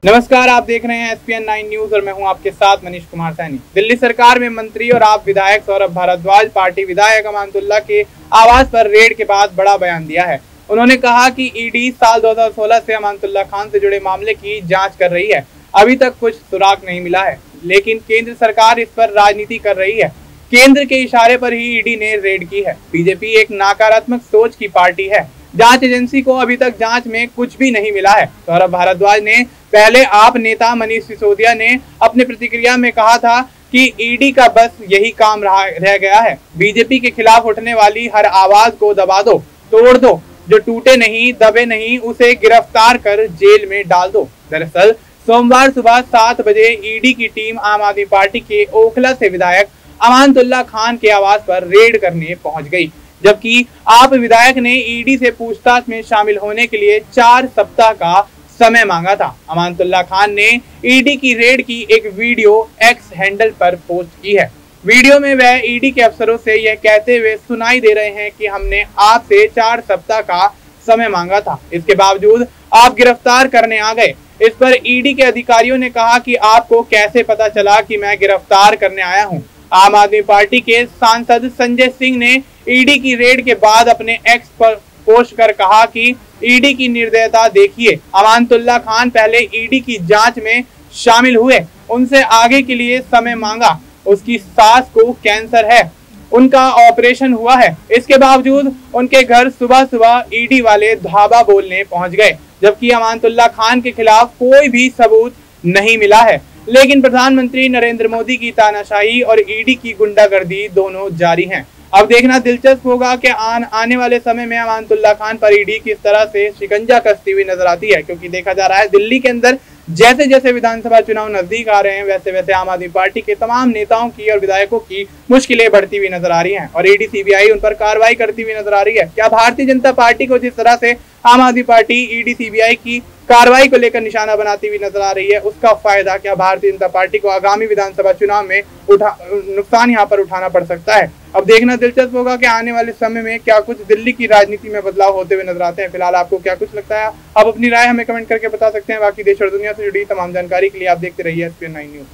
नमस्कार, आप देख रहे हैं SPN9 न्यूज और मैं हूं आपके साथ मनीष कुमार सैनी। दिल्ली सरकार में मंत्री और आप विधायक सौरभ भारद्वाज पार्टी विधायक अमानतुल्लाह के आवास पर रेड के बाद बड़ा बयान दिया है। उन्होंने कहा कि ईडी साल 2016 से अमानतुल्लाह खान से जुड़े मामले की जांच कर रही है। अभी तक कुछ सुराग नहीं मिला है, लेकिन केंद्र सरकार इस पर राजनीति कर रही है। केंद्र के इशारे पर ही ईडी ने रेड की है। बीजेपी एक नकारात्मक सोच की पार्टी है। जांच एजेंसी को अभी तक जांच में कुछ भी नहीं मिला है। सौरभ भारद्वाज ने पहले आप नेता मनीष सिसोदिया ने अपनी प्रतिक्रिया में कहा था कि ईडी का बस यही काम रह गया है। बीजेपी के खिलाफ उठने वाली हर आवाज को दबा दो, तोड़ दो। जो टूटे नहीं, दबे नहीं, उसे गिरफ्तार कर जेल में डाल दो। दरअसल सोमवार सुबह 7 बजे ईडी की टीम आम आदमी पार्टी के ओखला से विधायक अमानतुल्लाह खान के आवास पर रेड करने पहुंच गई, जबकि आप विधायक ने ईडी से पूछताछ में शामिल होने के लिए 4 सप्ताह का समय मांगा था। अमानतुल्लाह खान ने ईडी की रेड की एक वीडियो एक्स हैंडल पर पोस्ट की है। वीडियो में वह ईडी के अफसरों से यह कहते हुए सुनाई दे रहे हैं कि हमने आपसे 4 सप्ताह का समय मांगा था, इसके बावजूद आप गिरफ्तार करने आ गए। इस पर ईडी के अधिकारियों ने कहा कि आपको कैसे पता चला कि मैं गिरफ्तार करने आया हूं। आम आदमी पार्टी के सांसद संजय सिंह ने ईडी की रेड के बाद अपने एक्स पर पोस्ट कर कहा कि ईडी की निर्दयता देखिए। अमानतुल्लाह खान पहले ईडी की जांच में शामिल हुए, उनसे आगे के लिए समय मांगा। उसकी सास को कैंसर है, उनका ऑपरेशन हुआ है। इसके बावजूद उनके घर सुबह सुबह ईडी वाले धावा बोलने पहुंच गए, जबकि अमानतुल्लाह खान के खिलाफ कोई भी सबूत नहीं मिला है। लेकिन प्रधानमंत्री नरेंद्र मोदी की तानाशाही और ईडी की गुंडागर्दी दोनों जारी हैं। अब देखना दिलचस्प होगा कि आने वाले समय में अमानतुल्लाह खान पर ईडी किस तरह से शिकंजा कसती हुई नजर आती है, क्योंकि देखा जा रहा है दिल्ली के अंदर जैसे जैसे विधानसभा चुनाव नजदीक आ रहे हैं, वैसे वैसे आम आदमी पार्टी के तमाम नेताओं की और विधायकों की मुश्किलें बढ़ती हुई नजर आ रही हैं और ईडी सीबीआई उन पर कार्रवाई करती हुई नजर आ रही है। क्या भारतीय जनता पार्टी को जिस तरह से आम आदमी पार्टी ईडी सीबीआई की कार्रवाई को लेकर निशाना बनाती हुई नजर आ रही है, उसका फायदा क्या भारतीय जनता पार्टी को आगामी विधानसभा चुनाव में नुकसान यहाँ पर उठाना पड़ सकता है। अब देखना दिलचस्प होगा कि आने वाले समय में क्या कुछ दिल्ली की राजनीति में बदलाव होते हुए नजर आते हैं। फिलहाल आपको क्या कुछ लगता है, आप अपनी राय हमें कमेंट करके बता सकते हैं। बाकी देश और दुनिया से जुड़ी तमाम जानकारी के लिए आप देखते रहिए SPN9 न्यूज।